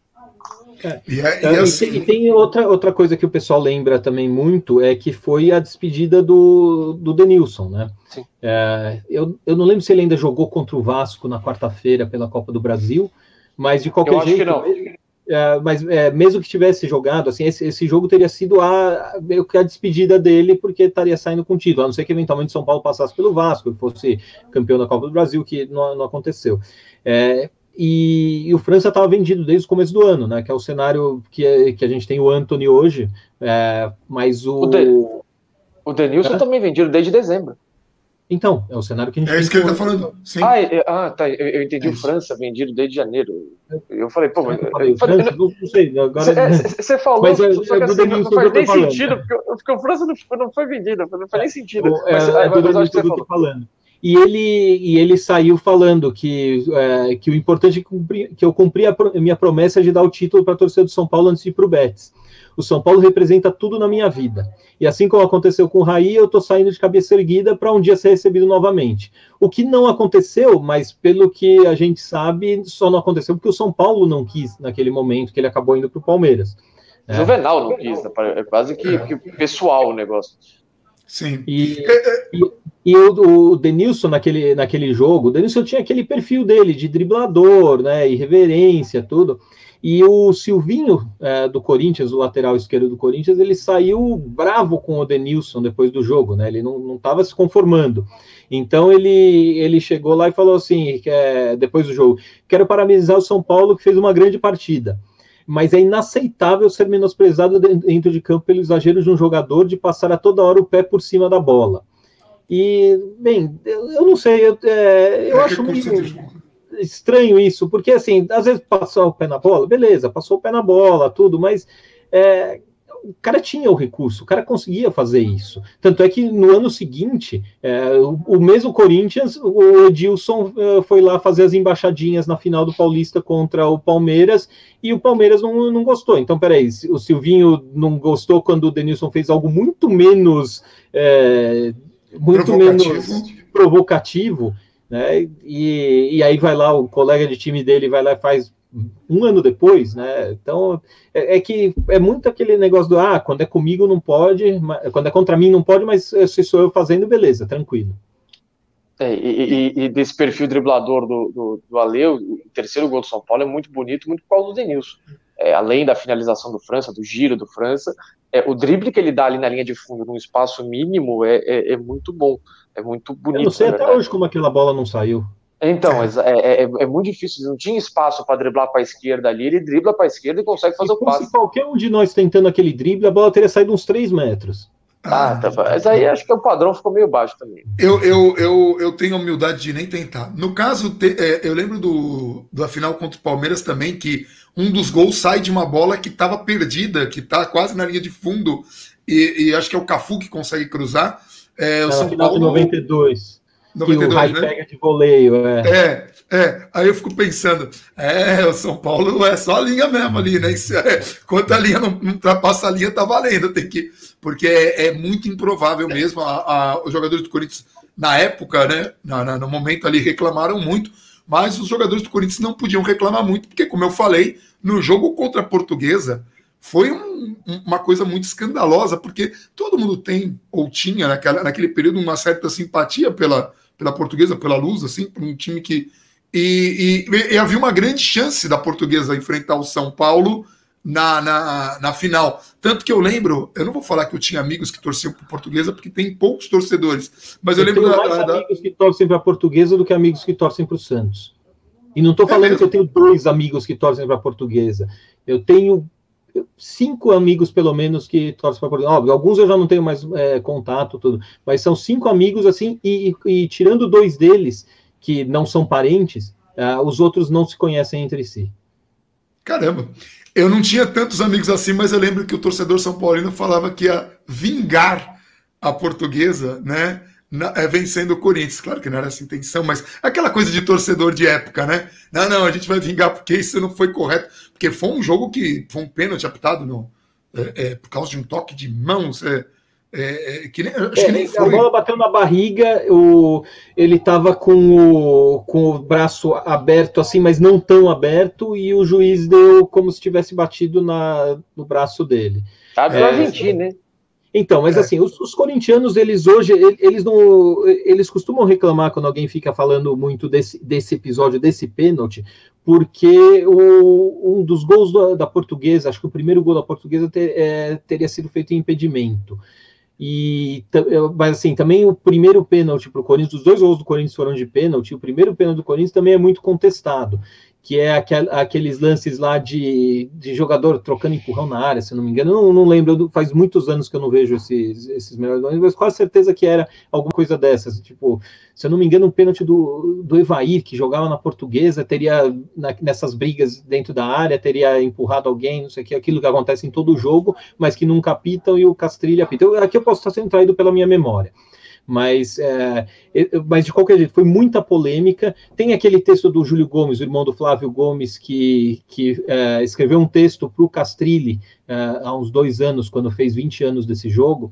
É. E, é, e, assim... e, tem, e tem outra, outra coisa que o pessoal lembra também muito, é que foi a despedida do, do Denilson, né? É, eu, eu não lembro se ele ainda jogou contra o Vasco na quarta-feira pela Copa do Brasil, mas de qualquer eu jeito... Acho que não. É, mas é, mesmo que tivesse jogado, assim, esse, esse jogo teria sido a, meio que a despedida dele, porque estaria saindo com título, a não ser que eventualmente São Paulo passasse pelo Vasco, fosse campeão da Copa do Brasil, que não, não aconteceu. É, E, e o França estava vendido desde o começo do ano, né? Que é o cenário que, é, que a gente tem o Antony hoje, é, mas o... O, de, o Denilson é? também vendido desde dezembro. Então, é o cenário que a gente é tem. É isso que ele está falando. Sim. Ah, é, ah, tá. Eu, eu entendi é o França vendido desde janeiro. Eu falei, pô, mas... Eu falei, eu falei, França, não, não sei, agora... Você falou, mas é, só que é assim, Denilson não faz nem falando, sentido, né? porque, porque o França não, não foi vendido, não faz nem sentido. É, mas, é, mas, mas acho que você falou. Falando. E ele, e ele saiu falando que, é, que o importante é que, cumpri, que eu cumpri a, pro, a minha promessa de dar o título para a torcida do São Paulo antes de ir para o Betis. O São Paulo representa tudo na minha vida. E assim como aconteceu com o Raí, eu estou saindo de cabeça erguida para um dia ser recebido novamente. O que não aconteceu, mas pelo que a gente sabe, só não aconteceu porque o São Paulo não quis naquele momento que ele acabou indo para o Palmeiras. Juvenal não quis, é quase que, que pessoal o negócio. Sim. E, e, e o, o Denilson, naquele, naquele jogo, o Denilson tinha aquele perfil dele, de driblador, né, irreverência, tudo. E o Silvinho, é, do Corinthians, o lateral esquerdo do Corinthians, ele saiu bravo com o Denilson depois do jogo, né, ele não estava se conformando. Então ele, ele chegou lá e falou assim, que é, depois do jogo, quero parabenizar o São Paulo, que fez uma grande partida. Mas é inaceitável ser menosprezado dentro de campo pelo exagero de um jogador de passar a toda hora o pé por cima da bola. E, bem, eu, eu não sei, eu, é, eu acho meio... estranho isso, porque assim, às vezes passou o pé na bola, beleza, passou o pé na bola, tudo, mas é, o cara tinha o recurso, o cara conseguia fazer isso. Tanto é que no ano seguinte, é, o, o mesmo Corinthians, o Edilson uh, foi lá fazer as embaixadinhas na final do Paulista contra o Palmeiras, e o Palmeiras não, não gostou. Então, peraí, o Silvinho não gostou quando o Denilson fez algo muito menos é, muito provocativo. menos provocativo, né? E, e aí vai lá, o colega de time dele vai lá e faz um ano depois, né? Então é, é que é muito aquele negócio do ah, quando é comigo não pode, mas, quando é contra mim não pode, mas se sou eu fazendo, beleza, tranquilo. É, e, e, e desse perfil driblador do, do, do Ale, o terceiro gol do São Paulo é muito bonito, muito por causa do Denilson. É, além da finalização do França, do giro do França, é, o drible que ele dá ali na linha de fundo, num espaço mínimo, é, é, é muito bom, é muito bonito. Eu não sei até hoje como aquela bola não saiu. Então, é, é, é, é muito difícil, não tinha espaço para driblar para a esquerda ali, ele dribla para a esquerda e consegue se fazer o passe. Se qualquer um de nós tentando aquele drible, a bola teria saído uns três metros. Ah, tá, mas aí acho que o padrão ficou meio baixo também. Eu, eu, eu, eu tenho a humildade de nem tentar. No caso, te, é, eu lembro do, da final contra o Palmeiras também, que um dos gols sai de uma bola que estava perdida, que está quase na linha de fundo, e, e acho que é o Cafu que consegue cruzar. É, o São final Paulo... de noventa e dois. noventa e dois, que o Rai né? pega de voleio, é. É, é. Aí eu fico pensando, é, o São Paulo é só a linha mesmo ali, né? Isso é, quando a linha não, não ultrapassa a linha, tá valendo, tem que... Porque é, é muito improvável mesmo, a, a, os jogadores do Corinthians, na época, né, na, na, no momento ali, reclamaram muito, mas os jogadores do Corinthians não podiam reclamar muito, porque, como eu falei, no jogo contra a Portuguesa, foi um, uma coisa muito escandalosa, porque todo mundo tem, ou tinha naquela, naquele período, uma certa simpatia pela, pela Portuguesa, pela Luz, assim, por um time que... E, e, e havia uma grande chance da Portuguesa enfrentar o São Paulo na, na, na final. Tanto que eu lembro, eu não vou falar que eu tinha amigos que torciam para a Portuguesa, porque tem poucos torcedores, mas eu, eu lembro... tenho da, mais da... amigos que torcem para a Portuguesa do que amigos que torcem para o Santos. E não estou falando é que eu tenho dois amigos que torcem para a Portuguesa. Eu tenho cinco amigos, pelo menos, que torcem para a Portuguesa. Óbvio, alguns eu já não tenho mais é, contato, tudo, mas são cinco amigos, assim, e, e, e tirando dois deles, que não são parentes, uh, os outros não se conhecem entre si. Caramba! Eu não tinha tantos amigos assim, mas eu lembro que o torcedor São Paulino falava que ia vingar a Portuguesa, né? Na, é, vencendo o Corinthians. Claro que não era essa a intenção, mas aquela coisa de torcedor de época, né? Não, não, a gente vai vingar porque isso não foi correto. Porque foi um jogo que foi um pênalti apitado no, é, é, por causa de um toque de mãos. É, é, é, que nem, acho é, que nem foi. A bola bateu na barriga, o, ele estava com o, com o braço aberto assim, mas não tão aberto, e o juiz deu como se tivesse batido na, no braço dele. Tá do é, Argentina, né? Então, mas é. assim, os, os corintianos, eles hoje, eles não, eles costumam reclamar quando alguém fica falando muito desse, desse episódio, desse pênalti, porque o, um dos gols da, da Portuguesa, acho que o primeiro gol da Portuguesa ter, é, teria sido feito em impedimento. E, mas assim, também o primeiro pênalti para o Corinthians, os dois gols do Corinthians foram de pênalti, o primeiro pênalti do Corinthians também é muito contestado, que é aquel, aqueles lances lá de, de jogador trocando empurrão na área, se eu não me engano, eu não, não lembro, faz muitos anos que eu não vejo esses, esses melhores lances, mas quase certeza que era alguma coisa dessas, tipo, se eu não me engano, um pênalti do, do Evair, que jogava na Portuguesa, teria, na, nessas brigas dentro da área, teria empurrado alguém, não sei o que, aquilo que acontece em todo jogo, mas que nunca apitam e o Castrilli apita. Eu, aqui eu posso estar sendo traído pela minha memória. Mas, é, mas de qualquer jeito, foi muita polêmica. Tem aquele texto do Júlio Gomes, o irmão do Flávio Gomes, que, que é, escreveu um texto para o Castrilli é, há uns dois anos, quando fez vinte anos desse jogo,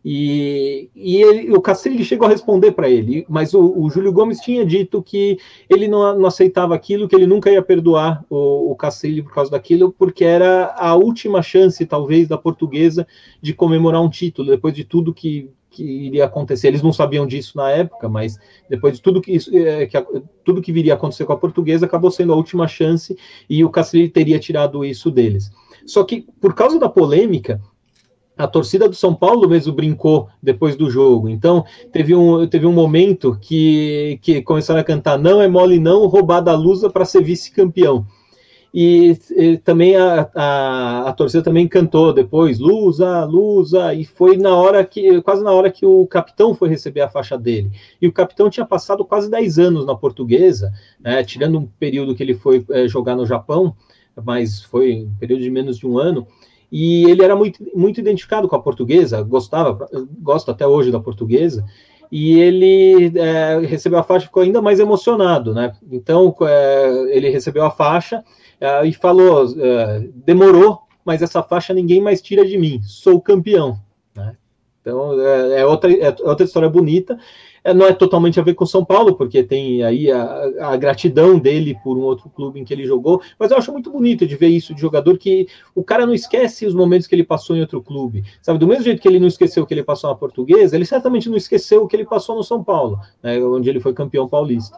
e, e ele, o Castrilli chegou a responder para ele, mas o, o Júlio Gomes tinha dito que ele não, não aceitava aquilo, que ele nunca ia perdoar o, o Castrilli por causa daquilo, porque era a última chance, talvez, da Portuguesa de comemorar um título, depois de tudo que que iria acontecer. Eles não sabiam disso na época, mas depois de tudo que, que, tudo que viria a acontecer com a Portuguesa, acabou sendo a última chance, e o Castrilli teria tirado isso deles. Só que, por causa da polêmica, a torcida do São Paulo mesmo brincou depois do jogo. Então, teve um, teve um momento que, que começaram a cantar "Não é mole não, roubada a lusa para ser vice-campeão". E, e também a, a, a torcida também cantou depois, Lusa, Lusa, e foi na hora que, quase na hora que o capitão foi receber a faixa dele. E o capitão tinha passado quase dez anos na Portuguesa, né, tirando um período que ele foi é, jogar no Japão, mas foi um período de menos de um ano, e ele era muito, muito identificado com a Portuguesa, gostava, gosta até hoje da Portuguesa, e ele é, recebeu a faixa e ficou ainda mais emocionado, né? Então, é, ele recebeu a faixa é, e falou, é, demorou, mas essa faixa ninguém mais tira de mim, sou campeão, né? Então, é, é, outra, é outra história bonita. É, não é totalmente a ver com São Paulo, porque tem aí a, a gratidão dele por um outro clube em que ele jogou, mas eu acho muito bonito de ver isso de jogador, que o cara não esquece os momentos que ele passou em outro clube, sabe? Do mesmo jeito que ele não esqueceu que ele passou na Portuguesa, ele certamente não esqueceu o que ele passou no São Paulo, né, onde ele foi campeão paulista.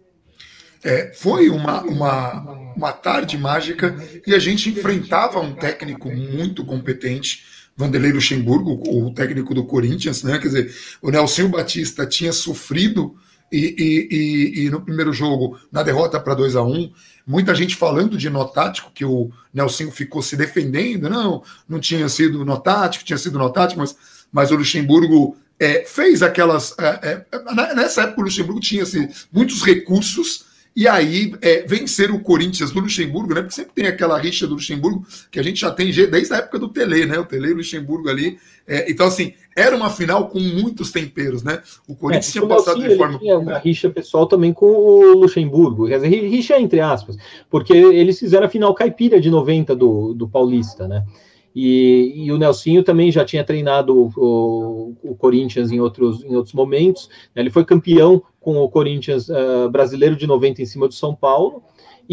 É, foi uma, uma, uma tarde mágica e a gente enfrentava um técnico muito competente, Vanderlei Luxemburgo, o técnico do Corinthians, né? Quer dizer, o Nelson Batista tinha sofrido e, e, e, e no primeiro jogo, na derrota para dois a um, muita gente falando de nó tático, que o Nelson ficou se defendendo, não, não tinha sido nó tático, tinha sido nó tático, mas, mas o Luxemburgo é, fez aquelas... É, é, nessa época o Luxemburgo tinha assim, muitos recursos. E aí, é, vencer o Corinthians do Luxemburgo, né? Porque sempre tem aquela rixa do Luxemburgo que a gente já tem desde a época do Tele, né? O Tele e o Luxemburgo ali. É, então, assim, era uma final com muitos temperos, né? O Corinthians é, tinha passado de forma. Tinha uma rixa pessoal também com o Luxemburgo, quer dizer, rixa entre aspas, porque eles fizeram a final caipira de noventa do, do Paulista, né? E, e o Nelsinho também já tinha treinado o, o, o Corinthians em outros, em outros momentos, né? Ele foi campeão com o Corinthians uh, brasileiro de noventa em cima do São Paulo,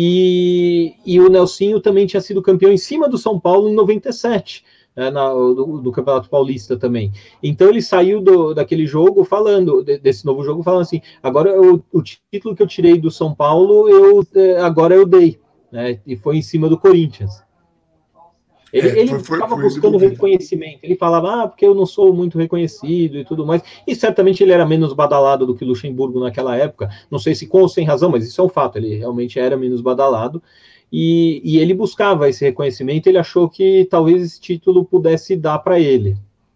e, e o Nelsinho também tinha sido campeão em cima do São Paulo em noventa e sete, né, na, do, do Campeonato Paulista também. Então ele saiu do, daquele jogo falando, de, desse novo jogo, falando assim, agora eu, o título que eu tirei do São Paulo, eu, agora eu dei, né, e foi em cima do Corinthians. Ele é, ele estava buscando reconhecimento, ele falava, ah, porque eu não sou muito reconhecido e tudo mais, e certamente ele era menos badalado do que Luxemburgo naquela época, não sei se com ou sem razão, mas isso é um fato, ele realmente era menos badalado, e, e ele buscava esse reconhecimento, ele achou que talvez esse título pudesse dar para ele.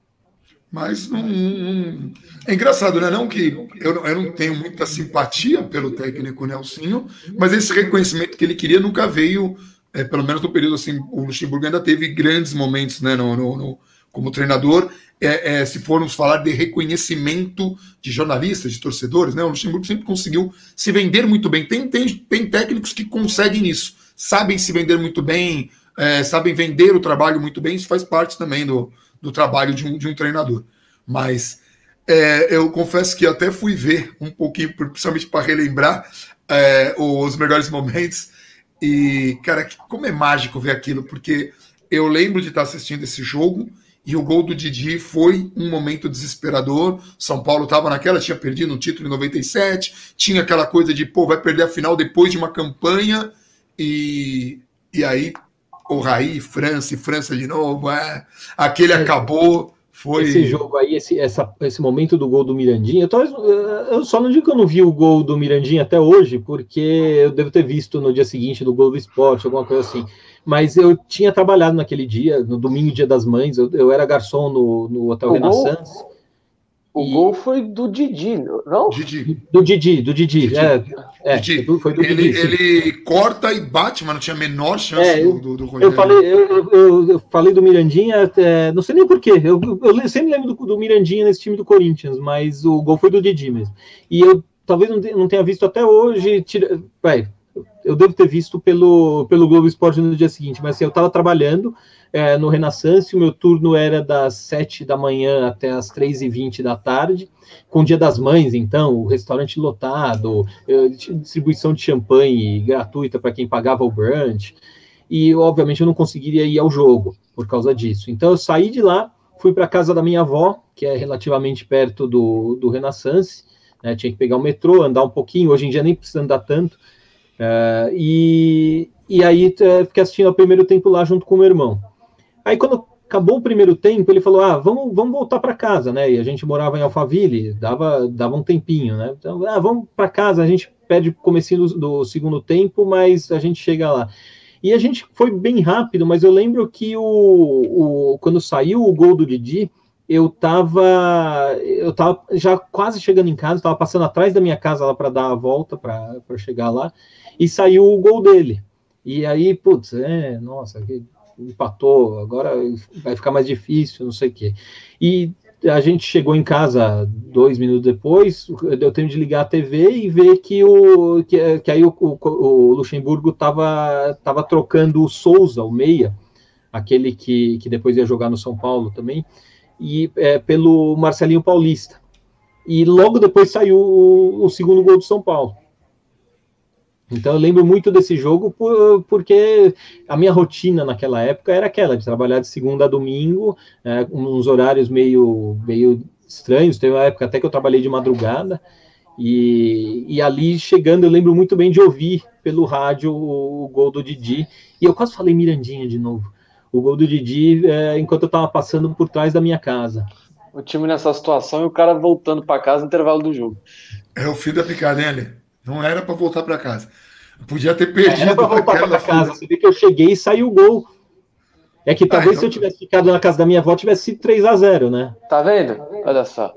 Mas não, não, é engraçado, né? Não que eu, eu não tenho muita simpatia pelo técnico Nelsinho, mas esse reconhecimento que ele queria nunca veio. É, pelo menos no período assim, o Luxemburgo ainda teve grandes momentos, né, no, no, no, como treinador. É, é, se formos falar de reconhecimento de jornalistas, de torcedores, né, o Luxemburgo sempre conseguiu se vender muito bem. Tem, tem, tem técnicos que conseguem isso, sabem se vender muito bem, é, sabem vender o trabalho muito bem, isso faz parte também do, do trabalho de um, de um treinador. Mas é, eu confesso que até fui ver um pouquinho, principalmente para relembrar é, os melhores momentos. E, cara, como é mágico ver aquilo, porque eu lembro de estar assistindo esse jogo e o gol do Didi foi um momento desesperador. São Paulo estava naquela, tinha perdido um título em noventa e sete, tinha aquela coisa de, pô, vai perder a final depois de uma campanha, e, e aí o Raí, França e França de novo, é, aquele acabou. Foi... Esse jogo aí, esse, essa, esse momento do gol do Mirandinha, eu, tô, eu só não digo que eu não vi o gol do Mirandinha até hoje, porque eu devo ter visto no dia seguinte do Gol do Esporte, alguma coisa assim, mas eu tinha trabalhado naquele dia, no domingo, dia das mães, eu, eu era garçom no, no Hotel o Renaissance. Gol, o e... gol foi do Didi, não? Didi. Do Didi, do Didi, Didi. É, é, Didi. Foi do ele, Didi. Ele corta e bate, mas não tinha a menor chance é, do, do, do Rogério. Eu falei, eu, eu, eu falei do Mirandinha, é, não sei nem porquê, eu, eu sempre lembro do, do Mirandinha nesse time do Corinthians, mas o gol foi do Didi mesmo. E eu talvez não, não tenha visto até hoje, tira, vai, eu devo ter visto pelo, pelo Globo Esporte no dia seguinte, mas assim, eu estava trabalhando é, no Renaissance, o meu turno era das sete da manhã até as três e vinte da tarde, com o Dia das Mães, então, o restaurante lotado, distribuição de champanhe gratuita para quem pagava o brunch, e obviamente eu não conseguiria ir ao jogo por causa disso. Então eu saí de lá, fui para a casa da minha avó, que é relativamente perto do, do Renaissance, né, tinha que pegar o metrô, andar um pouquinho, hoje em dia nem precisa andar tanto, uh, e, e aí uh, fiquei assistindo ao primeiro tempo lá junto com o meu irmão. Aí quando acabou o primeiro tempo, ele falou, ah, vamos, vamos voltar para casa, né, e a gente morava em Alphaville, dava, dava um tempinho, né, então, ah, vamos para casa, a gente pede o comecinho do, do segundo tempo, mas a gente chega lá. E a gente foi bem rápido, mas eu lembro que o, o, quando saiu o gol do Didi, eu estava eu tava já quase chegando em casa, estava passando atrás da minha casa lá para dar a volta, para chegar lá, e saiu o gol dele. E aí, putz, é, nossa, empatou, agora vai ficar mais difícil, não sei o quê. E a gente chegou em casa dois minutos depois, deu tempo de ligar a T V e ver que, o, que, que aí o, o, o Luxemburgo estava tava trocando o Souza, o meia, aquele que, que depois ia jogar no São Paulo também, e é, pelo Marcelinho Paulista. E logo depois saiu o, o segundo gol do São Paulo. Então eu lembro muito desse jogo por, porque a minha rotina naquela época era aquela, de trabalhar de segunda a domingo, é, uns horários meio, meio estranhos, teve uma época até que eu trabalhei de madrugada, e, e ali chegando eu lembro muito bem de ouvir pelo rádio o, o gol do Didi, e eu quase falei Mirandinha de novo, o gol do Didi é, enquanto eu estava passando por trás da minha casa. O time nessa situação e o cara voltando para casa no intervalo do jogo. É o fio da picada, né, Ale? Não era para voltar para casa. Podia ter perdido. Era para voltar para casa. Você vê que eu cheguei e saiu o gol. É que talvez ah, então... se eu tivesse ficado na casa da minha avó, tivesse sido três a zero, né? Tá vendo? Olha só.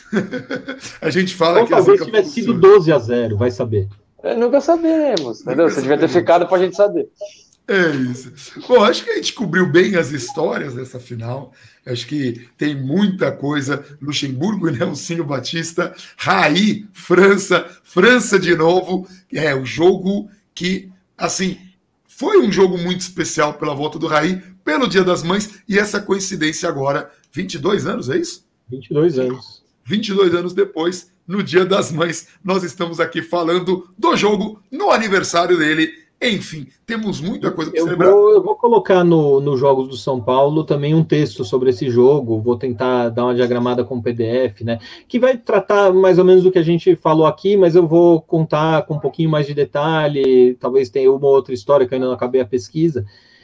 A gente fala Ou que talvez tivesse sido doze a zero, vai saber. É, nunca saberemos, entendeu? Nunca Você devia ter ficado para a gente saber. É isso. Bom, acho que a gente cobriu bem as histórias dessa final. Acho que tem muita coisa. Luxemburgo e Nelsinho Batista, Raí, França, França de novo. É o jogo que, assim, foi um jogo muito especial pela volta do Raí, pelo Dia das Mães, e essa coincidência agora, vinte e dois anos, é isso? vinte e dois anos. vinte e dois anos depois, no Dia das Mães, nós estamos aqui falando do jogo no aniversário dele. Enfim, temos muita coisa para celebrar. Vou, eu vou colocar no, no Jogos do São Paulo também um texto sobre esse jogo, vou tentar dar uma diagramada com P D F, né, que vai tratar mais ou menos do que a gente falou aqui, mas eu vou contar com um pouquinho mais de detalhe, talvez tenha uma outra história que eu ainda não acabei a pesquisa,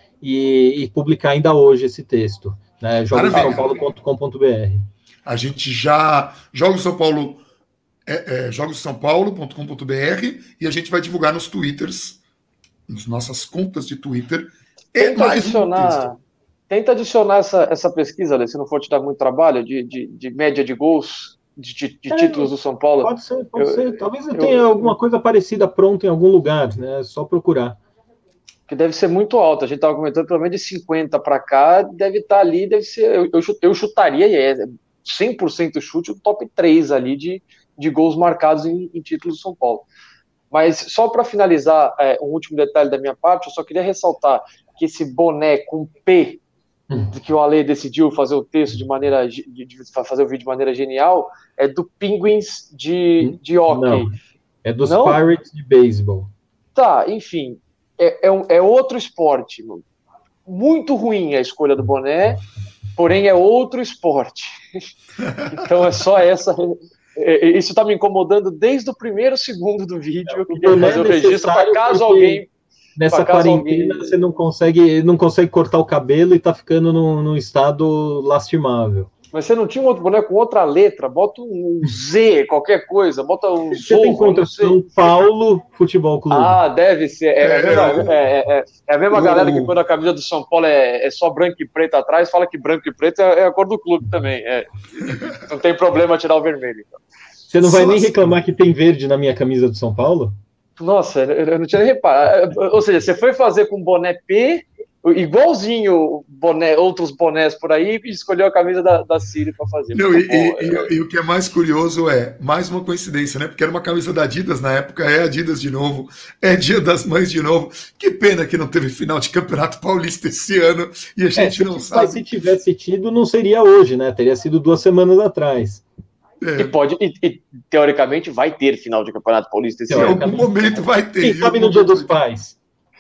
e, e publicar ainda hoje esse texto, né, jogos são paulo ponto com ponto b r. A gente já... Jogos São Paulo, é, é, jogos são paulo ponto com ponto b r, e a gente vai divulgar nos Twitters, nas nossas contas de Twitter. Tenta mais adicionar, um tenta adicionar essa, essa pesquisa, né, se não for te dar muito trabalho, de, de, de média de gols, de, de, de é, títulos do São Paulo. Pode ser, pode eu, ser. Talvez eu, eu tenha alguma coisa parecida pronta em algum lugar, né? É só procurar. Que deve ser muito alto. A gente estava comentando pelo menos de cinquenta para cá, deve estar ali, deve ser. Eu, eu, eu chutaria, e é cem por cento chute, o top três ali de, de gols marcados em, em títulos do São Paulo. Mas só para finalizar, é, um último detalhe da minha parte, eu só queria ressaltar que esse boné com P, hum. que o Ale decidiu fazer o texto de maneira, de, de fazer o vídeo de maneira genial, é do Penguins de, de hockey. Não, é dos Não? Pirates de beisebol. Tá, enfim, é, é, um, é outro esporte. Muito ruim a escolha do boné, porém é outro esporte. Então é só essa... Isso está me incomodando desde o primeiro segundo do vídeo. Eu queria fazer o registro para caso alguém. Nessa quarentena alguém... você não consegue, não consegue cortar o cabelo e está ficando num, num estado lastimável. Mas você não tinha um outro boneco com outra letra? Bota um Z, qualquer coisa. Bota um Você tem contra São Paulo Futebol Clube. Ah, deve ser. É, é, a, mesma, é, é, é a mesma galera que quando a camisa do São Paulo é, é só branco e preto atrás, fala que branco e preto é, é a cor do clube também. É. Não tem problema tirar o vermelho. Então. Você não vai nem reclamar que tem verde na minha camisa do São Paulo? Nossa, eu não tinha nem reparado. Ou seja, você foi fazer com boné P, igualzinho boné, outros bonés por aí, e escolheu a camisa da, da Siri para fazer. Não, e, e, e, e o que é mais curioso é, mais uma coincidência, né? Porque era uma camisa da Adidas na época, é Adidas de novo, é Dia das Mães de novo. Que pena que não teve final de Campeonato Paulista esse ano e a gente é, não se, sabe. Mas se tivesse tido, não seria hoje, né? Teria sido duas semanas atrás. É. E, pode, e, e teoricamente vai ter final de Campeonato Paulista esse ano. Em algum momento vai ter. Quem sabe no Dia dos Pais?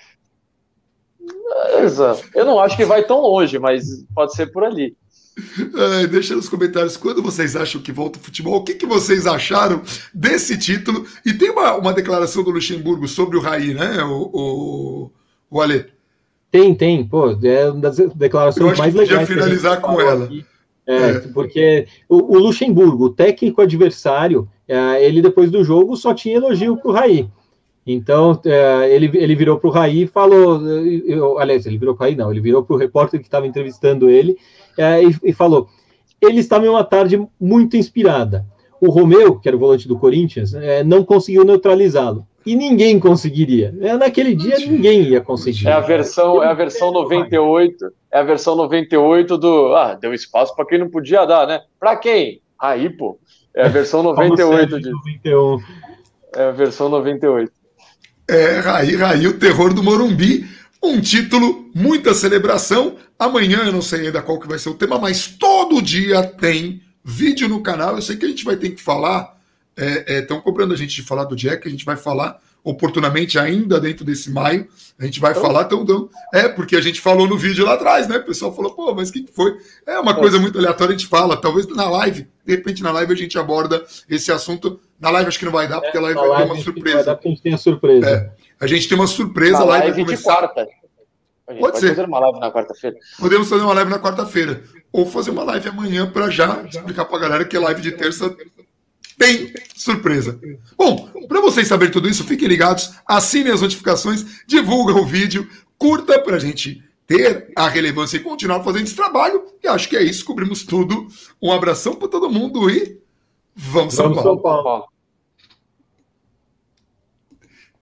Exato. Eu não acho que vai tão longe, mas pode ser por ali. É, deixa nos comentários quando vocês acham que volta o futebol, o que, que vocês acharam desse título. E tem uma, uma declaração do Luxemburgo sobre o Raí, né, o, o, o Ale? Tem, tem. Pô, é uma das declarações mais legais. Eu acho que podia finalizar com ela. Aqui. É, é. Porque o, o Luxemburgo, o técnico adversário, é, ele depois do jogo só tinha elogio pro Raí. Então, é, ele, ele virou para o Raí e falou, eu, aliás, ele virou para o Raí, não, ele virou para o repórter que estava entrevistando ele é, e, e falou, ele estava em uma tarde muito inspirada. O Romeu, que era o volante do Corinthians, é, não conseguiu neutralizá-lo. E ninguém conseguiria. É, naquele dia, ninguém ia conseguir. É a versão, é a versão noventa e oito, é a versão noventa e oito do, ah, deu espaço para quem não podia dar, né? Para quem? Raí, pô. É a versão noventa e oito disso. noventa e um. É a versão noventa e oito. É, Raí, Raí, o terror do Morumbi, um título, muita celebração. Amanhã eu não sei ainda qual que vai ser o tema, mas todo dia tem vídeo no canal. Eu sei que a gente vai ter que falar, estão é, é, cobrando a gente de falar do Jack, a gente vai falar oportunamente ainda dentro desse maio, a gente vai então, falar, tão, tão, é, porque a gente falou no vídeo lá atrás, né, o pessoal falou, pô, mas o que foi? É uma coisa muito aleatória, a gente fala, talvez na live, de repente na live a gente aborda esse assunto, na live acho que não vai dar, porque a live, é, vai ter uma surpresa. Vai dar porque a gente tem a surpresa. É, a gente tem uma surpresa, a live, live vai começar... de quarta. A gente pode, pode ser. fazer uma live na quarta-feira. Podemos fazer uma live na quarta-feira, ou fazer uma live amanhã para já explicar para a galera que a live de terça tem surpresa. Bom, para vocês saberem tudo isso, fiquem ligados, assinem as notificações, divulguem o vídeo, curta para a gente ter a relevância e continuar fazendo esse trabalho. E acho que é isso, cobrimos tudo. Um abração para todo mundo e vamos, vamos São Paulo. São Paulo.